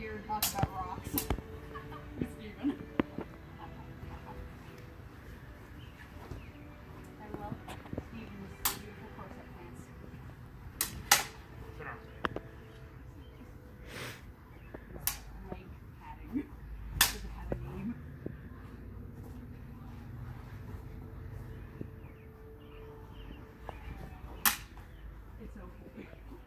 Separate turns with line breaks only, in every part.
here and talk about rocks. With Steven. I love Steven's beautiful corset pants. Leg padding. Does it have a name? It's okay.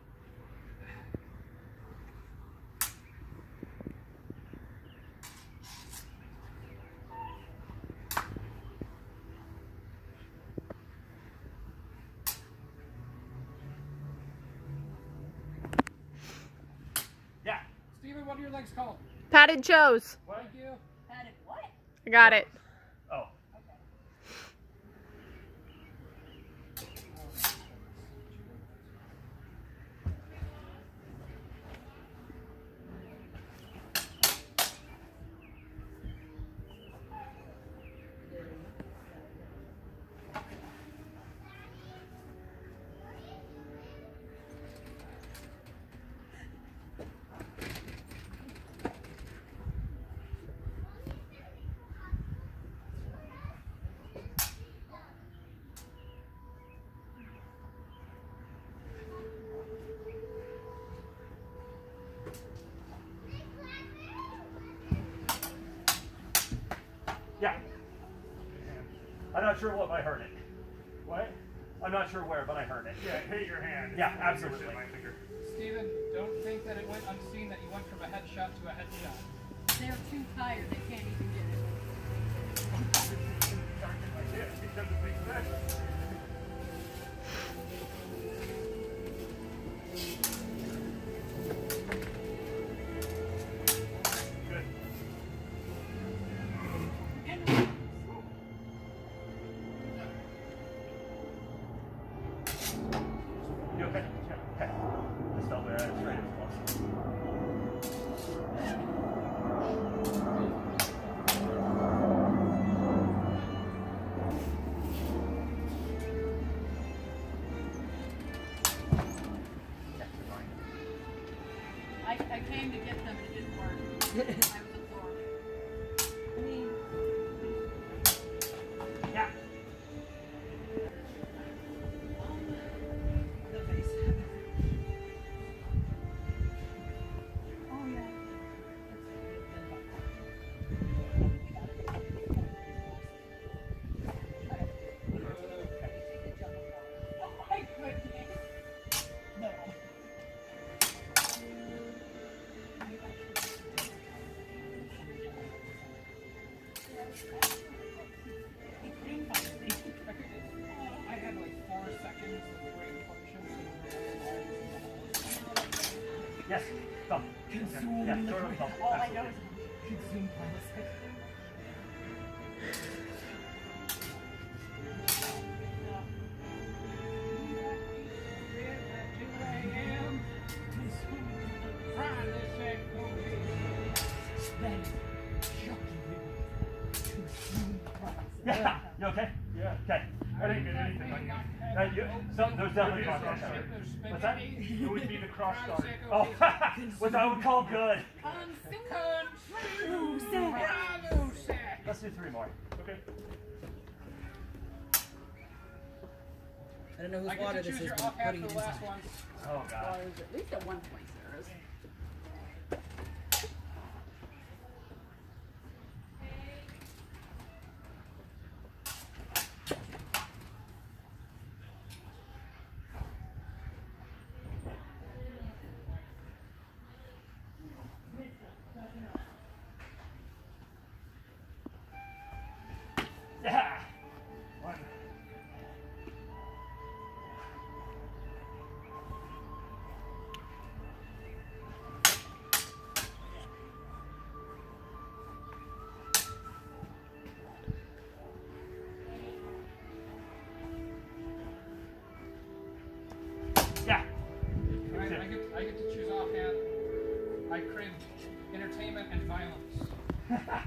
Yeah.
Steven, what are your legs called?
Padded toes.
Thank you.
Padded what?
I got it.
Oh. Yeah. I'm not sure what, but I heard it.
What?
I'm not sure where, but I heard it.
Yeah, hit your hand.
Yeah, absolutely.
Steven, don't think that it went unseen that you went from a headshot to a headshot.
They're too tired. They can't even get it.
Because it makes sense. Good.
You okay? Yeah. Okay. Just felt there as straight as possible.
I came to get them and it didn't work. I was absorbed.
Yeah.
The face. Oh yeah. Oh my goodness. No.
I had like 4 seconds of brain function.
Yes. Thumb.
Consume
Yeah,
the
sort of thumb.
all I know
Absolutely.
is consume plastic.
Yeah. You okay?
Yeah.
Okay.
I didn't get anything on you.
There's definitely contact. What's that?
It would be the cross guard.
Oh, which I would call good. Let's do 3 more.
Okay.
I don't know
I
whose
get
water
to
this
choose
is,
your
but
off
I'm
half
putting
for
it
the last
inside.
one.
Oh, God.
There's at least at one point there is.
Yeah. 1. Yeah.
I get to choose offhand. I crave entertainment and violence.